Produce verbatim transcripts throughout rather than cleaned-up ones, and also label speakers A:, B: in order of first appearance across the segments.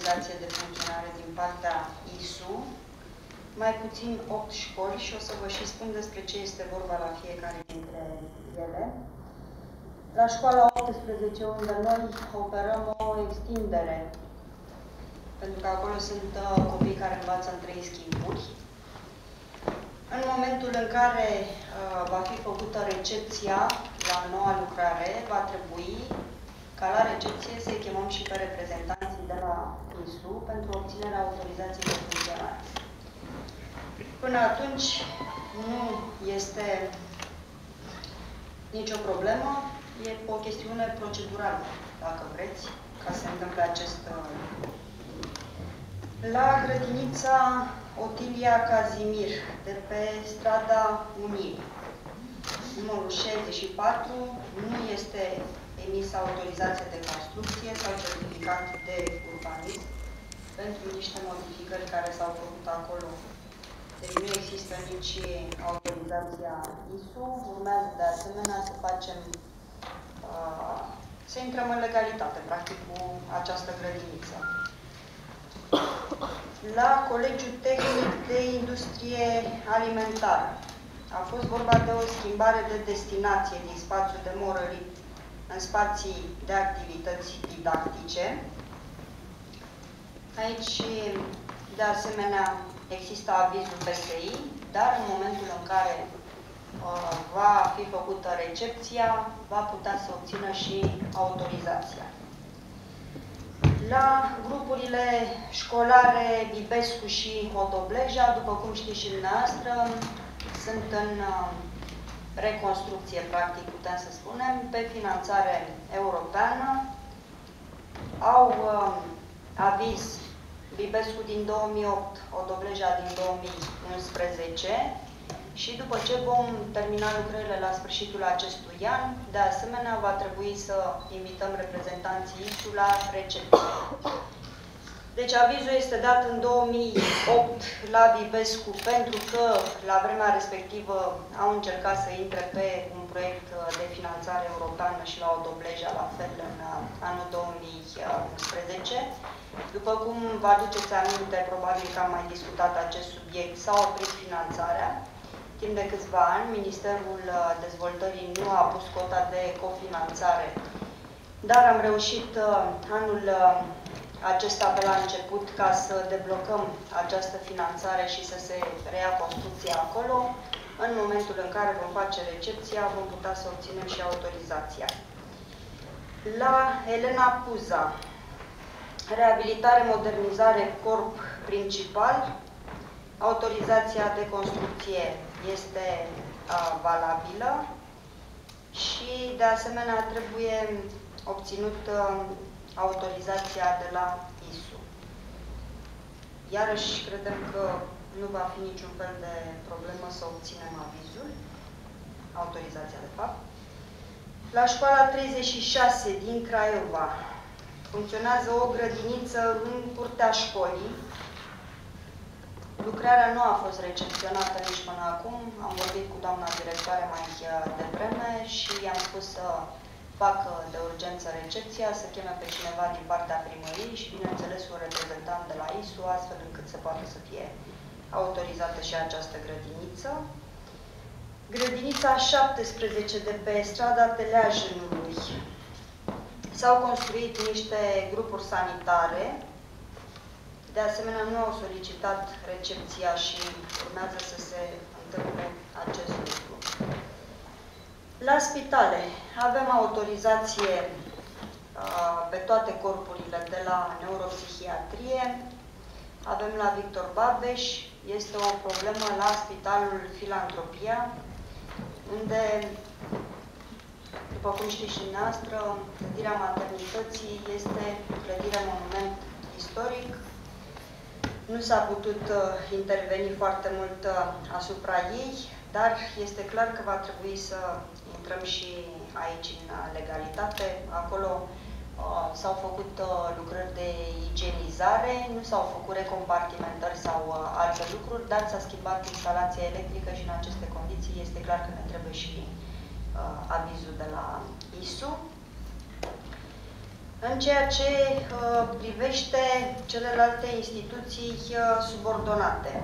A: autorizație de funcționare din partea I S U, mai puțin opt școli și o să vă și spun despre ce este vorba la fiecare dintre ele. La școala optsprezece, unde noi operăm o extindere, pentru că acolo sunt uh, copii care învață în trei schimburi. În momentul în care uh, va fi făcută recepția la noua lucrare, va trebui ca la recepție să-i chemăm și pe reprezentanții de la I S U pentru obținerea autorizației de funcționare. Până atunci nu este nicio problemă, e o chestiune procedurală, dacă vreți, ca să se întâmple acest lucru. La grădinița Otilia Cazimir, de pe strada Unii, numărul șaizeci și patru, nu este emisă autorizație de construcție sau certificat de urbanism pentru niște modificări care s-au făcut acolo. Deci nu există nici autorizația I S U, urmează de asemenea să facem, uh, să intrăm în legalitate, practic, cu această grădiniță. La Colegiul Tehnic de Industrie Alimentară a fost vorba de o schimbare de destinație din spațiul de morărit în spații de activități didactice. Aici, de asemenea, există avizul P S I, dar în momentul în care uh, va fi făcută recepția, va putea să obțină și autorizația. La grupurile școlare Bibescu și Hodobleja, după cum știți și dumneavoastră, sunt în uh, reconstrucție, practic, putem să spunem, pe finanțare europeană. Au uh, aviz Bibescu din două mii opt, Hodobleja din două mii unsprezece și după ce vom termina lucrările la sfârșitul acestui an, de asemenea va trebui să invităm reprezentanții I S U la recepție. Deci avizul este dat în două mii opt la Bibescu pentru că la vremea respectivă au încercat să intre pe un proiect de finanțare europeană și la Hodobleja la fel în anul două mii unsprezece. După cum vă aduceți aminte, probabil că am mai discutat acest subiect, s-a oprit finanțarea. Timp de câțiva ani, Ministerul Dezvoltării nu a pus cota de cofinanțare, dar am reușit anul acesta pe la început ca să deblocăm această finanțare și să se reia construcția acolo. În momentul în care vom face recepția, vom putea să obținem și autorizația. La Elena Puza, reabilitare, modernizare, corp principal, autorizația de construcție este uh, valabilă și, de asemenea, trebuie obținut uh, autorizația de la I S U. Iarăși, credem că nu va fi niciun fel de problemă să obținem avizul, autorizația, de fapt. La școala treizeci și șase din Craiova funcționează o grădiniță în curtea școlii. Lucrarea nu a fost recepționată nici până acum. Am vorbit cu doamna directoare mai devreme și i-am spus să facă de urgență recepția, să cheme pe cineva din partea primăriei și, bineînțeles, un reprezentant de la I S U, astfel încât să poată să fie autorizată și această grădiniță. Grădinița șaptesprezece de pe strada Teleajânului. S-au construit niște grupuri sanitare. De asemenea, nu au solicitat recepția și urmează să se întâmple acest lucru. La spitale avem autorizație uh, pe toate corpurile de la neuropsihiatrie. Avem la Victor Babeș, este o problemă la Spitalul Filantropia, unde, după cum știți și dumneavoastră, clădirea maternității este clădire monument istoric. Nu s-a putut uh, interveni foarte mult uh, asupra ei, dar este clar că va trebui să intrăm și aici în legalitate. Acolo uh, s-au făcut uh, lucrări de igienizare, nu s-au făcut recompartimentări sau uh, alte lucruri, dar s-a schimbat instalația electrică și în aceste condiții este clar că ne trebuie și uh, avizul de la I S U. În ceea ce uh, privește celelalte instituții uh, subordonate,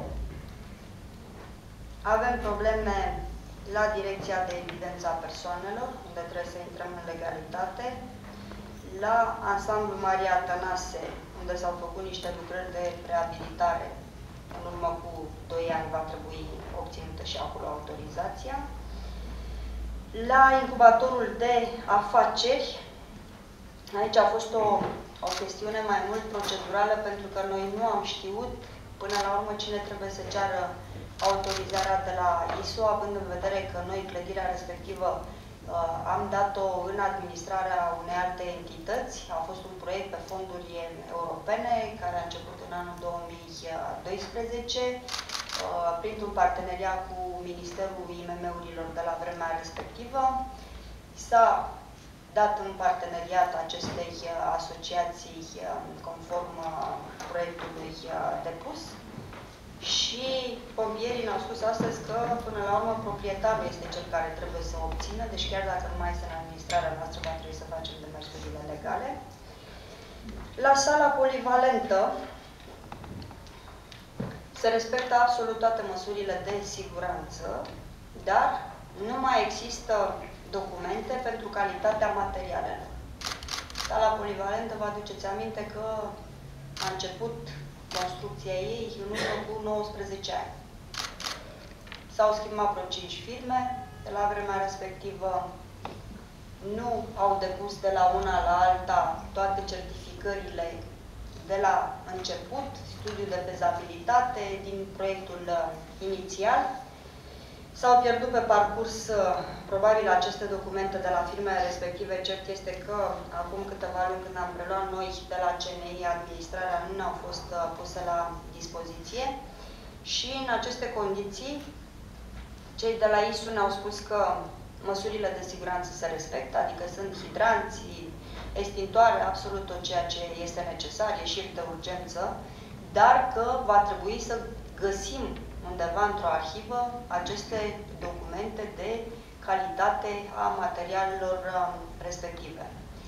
A: avem probleme la Direcția de Evidență a Persoanelor, unde trebuie să intrăm în legalitate, la Ansamblu Maria Tănase, unde s-au făcut niște lucrări de reabilitare. În urmă cu doi ani va trebui obținută și acolo autorizația. La incubatorul de afaceri, aici a fost o, o chestiune mai mult procedurală, pentru că noi nu am știut până la urmă cine trebuie să ceară autorizarea de la I S O, având în vedere că noi clădirea respectivă uh, am dat-o în administrarea unei alte entități. A fost un proiect pe fonduri europene care a început în anul două mii doisprezece uh, printr-un parteneriat cu Ministerul I M M-urilor de la vremea respectivă. S-a dat în parteneriat acestei asociații conform proiectului depus și pompierii ne-au spus astăzi că, până la urmă, proprietarul este cel care trebuie să o obțină, deci chiar dacă nu mai este în administrarea noastră, va trebui să facem demersurile legale. La sala polivalentă se respectă absolut toate măsurile de siguranță, dar nu mai există documente pentru calitatea materialelor. Sala polivalentă, vă aduceți aminte că a început construcția ei în urmă cu nouăsprezece ani. S-au schimbat vreo cinci firme, de la vremea respectivă nu au depus de la una la alta toate certificările de la început, studiul de fezabilitate din proiectul inițial. S-au pierdut pe parcurs probabil aceste documente de la firmele respective. Cert este că acum câteva luni, când am preluat noi de la C N I, administrarea nu ne-au fost puse la dispoziție și în aceste condiții cei de la I S U ne-au spus că măsurile de siguranță se respectă, adică sunt hidranți, extintoare, absolut tot ceea ce este necesar, ieșiri de urgență, dar că va trebui să găsim undeva într-o arhivă aceste documente de calitate a materialelor respective.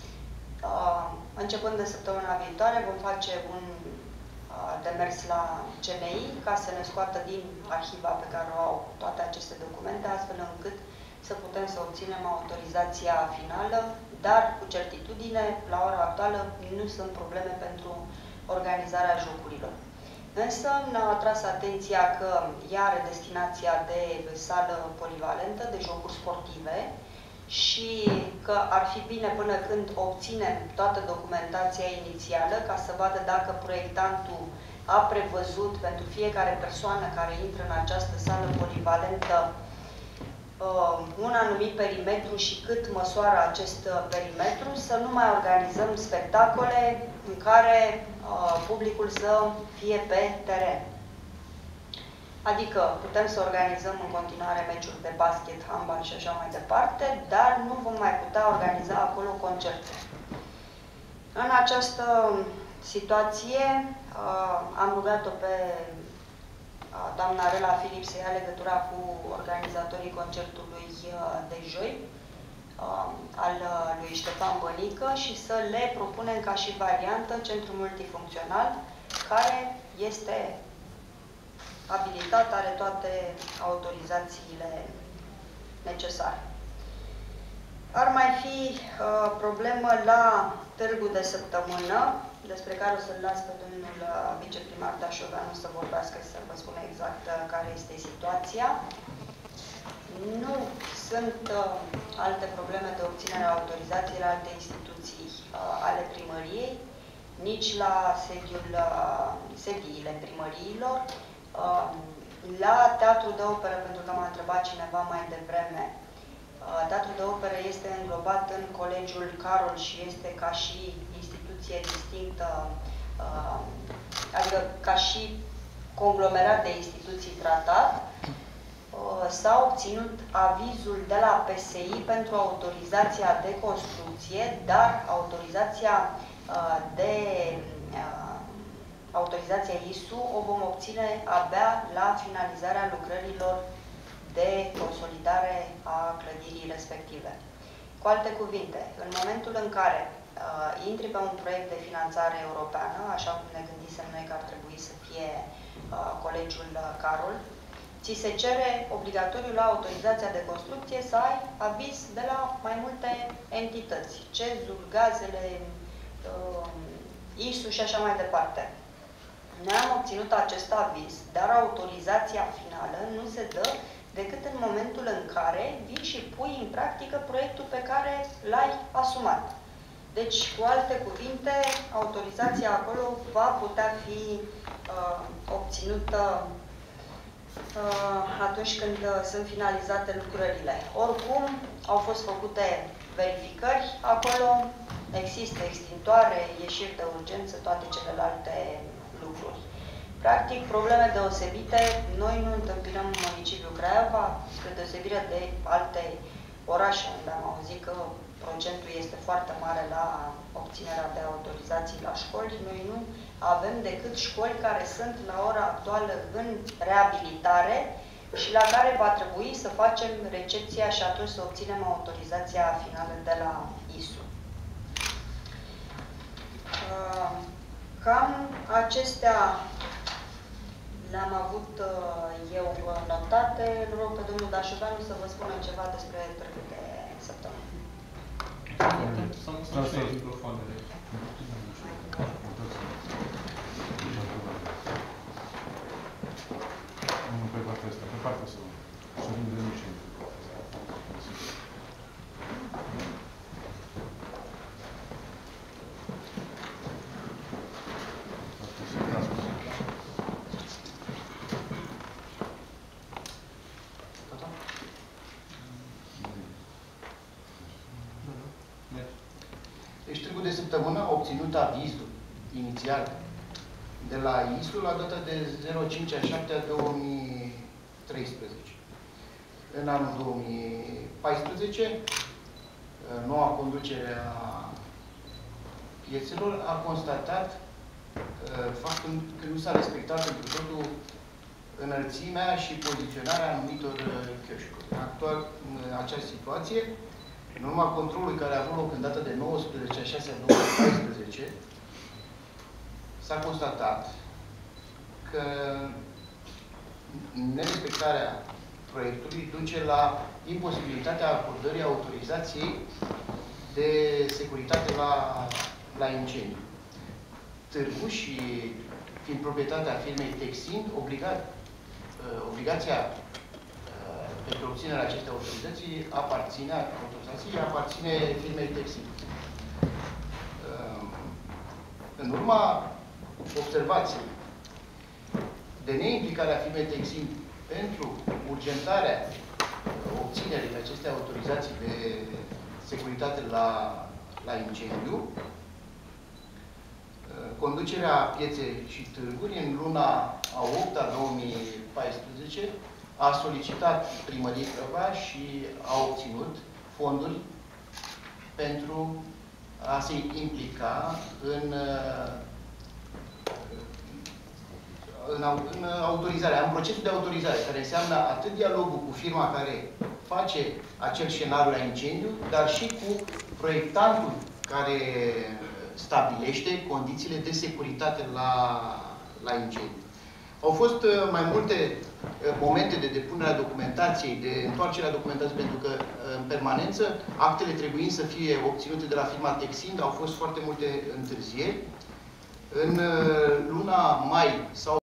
A: Începând de săptămâna viitoare vom face un demers la C N I ca să ne scoată din arhiva pe care o au toate aceste documente, astfel încât să putem să obținem autorizația finală, dar cu certitudine, la ora actuală, nu sunt probleme pentru organizarea jocurilor. Însă ne-au atras atenția că ea are destinația de sală polivalentă, de jocuri sportive și că ar fi bine până când obținem toată documentația inițială ca să vadă dacă proiectantul a prevăzut pentru fiecare persoană care intră în această sală polivalentă un anumit perimetru și cât măsoară acest perimetru, să nu mai organizăm spectacole în care uh, publicul să fie pe teren. Adică putem să organizăm în continuare meciuri de basket, handbal și așa mai departe, dar nu vom mai putea organiza acolo concerte. În această situație uh, am rugat-o pe doamna Rela Filip să ia legătura cu organizatorii concertului de joi al lui Ștefan Bănică și să le propunem ca și variantă centru multifuncțional, care este abilitat, are toate autorizațiile necesare. Ar mai fi uh, problemă la târgul de săptămână, despre care o să-l las pe domnul viceprimar Dașoveanu să vorbească, să vă spun exact care este situația. Nu sunt uh, alte probleme de obținere a autorizației la alte instituții uh, ale primăriei, nici la sediul, uh, sediile primăriilor. Uh, la Teatrul de Operă, pentru că m-a întrebat cineva mai devreme, uh, Teatrul de Operă este înglobat în Colegiul Carol și este ca și instituție distinctă, uh, adică ca și conglomerat de instituții tratat. S-a obținut avizul de la P S I pentru autorizația de construcție, dar autorizația de autorizația I S U o vom obține abia la finalizarea lucrărilor de consolidare a clădirii respective. Cu alte cuvinte, în momentul în care uh, intri pe un proiect de finanțare europeană, așa cum ne gândisem noi că ar trebui să fie uh, Colegiul Carol, ți se cere obligatoriu la autorizația de construcție să ai aviz de la mai multe entități, CEZ-ul, gazele, uh, I S U și așa mai departe. Noi am obținut acest aviz, dar autorizația finală nu se dă decât în momentul în care vii și pui în practică proiectul pe care l-ai asumat. Deci, cu alte cuvinte, autorizația acolo va putea fi uh, obținută uh, atunci când uh, sunt finalizate lucrările. Oricum, au fost făcute verificări, acolo există extintoare, ieșiri de urgență, toate celelalte lucruri. Practic, probleme deosebite, noi nu întâmpinăm în municipiul Craiova, spre deosebire de alte orașe, unde am auzit că procentul este foarte mare la obținerea de autorizații la școli. Noi nu avem decât școli care sunt la ora actuală în reabilitare și la care va trebui să facem recepția și atunci să obținem autorizația finală de la I S U. Cam acestea le-am avut eu notate. Îl rog pe domnul Dașoveanu să vă spună ceva despre Târgul de Săptămână.
B: Să nu sunt și microfoanele.
C: Nu pe partea asta, pe partea asta. Și nu de nici.
D: Deci Târgul de Săptămână a obținut avizul inițial de la I S U la data de zero cinci a șaptea două mii treisprezece. În anul două mii paisprezece, noua conducere a piețelor a constatat faptul că nu s-a respectat întru totul înălțimea și poziționarea anumitor chioșcuri. Actual, în această situație, în urma controlului care a avut loc în data de nouăsprezece a șasea două mii paisprezece, s-a constatat că nerespectarea proiectului duce la imposibilitatea acordării autorizației de securitate la, la incendiu. Târgul și, fiind proprietatea firmei Texin, obligat, obligația pentru obținerea acestei autorizații aparține, autorizații aparține firmei Texin. În urma observației de neimplicarea firmei Texin pentru urgentarea obținerii acestei autorizații de securitate la, la incendiu, conducerea pieței și târguri în luna a opta două mii paisprezece a solicitat primăriei Craiova și a obținut fonduri pentru a se implica în, în, în autorizarea, în procesul de autorizare, care înseamnă atât dialogul cu firma care face acel scenariu la incendiu, dar și cu proiectantul care stabilește condițiile de securitate la, la incendiu. Au fost mai multe momente de depunere a documentației, de întoarcerea documentației, pentru că în permanență actele trebuind să fie obținute de la firma Texin, au fost foarte multe întârzieri. În luna mai s-au